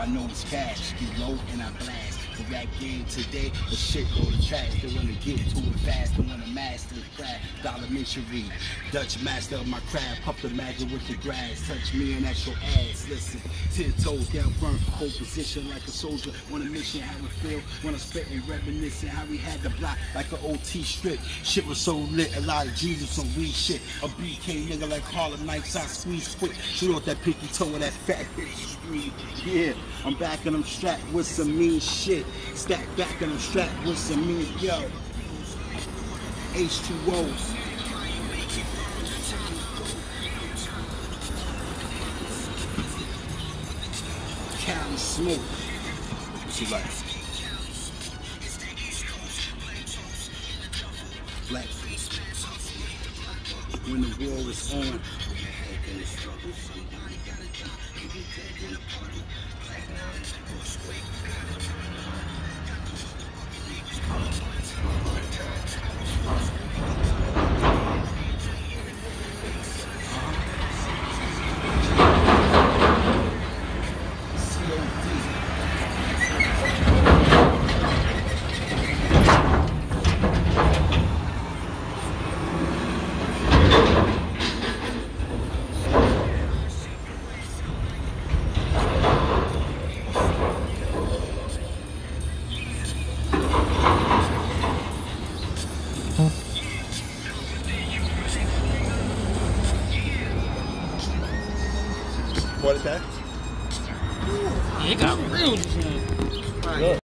know it's cash. Get low and I blast. The rap game today, the shit go to trash. They wanna get to it fast, they wanna master the craft. Dollamentary, Dutch master of my craft. Puff the magic with your grass. Touch me and that's your ass. Listen, 10 toes down firm, hold position like a soldier on a mission. How it feel when I spit and reminiscing how we had the block like an OT strip. Shit was so lit, a lot of Jesus on weed shit. A BK nigga like Harlem Nights, I squeeze quick. Shoot off that pinky toe of that fat bitch street. Yeah, I'm back and I'm strapped with some mean shit. Stack back and I'm strapped with some mean, yo. H2Os. Cali smoke. What you like? Black. When the war is on. What is that? It got real.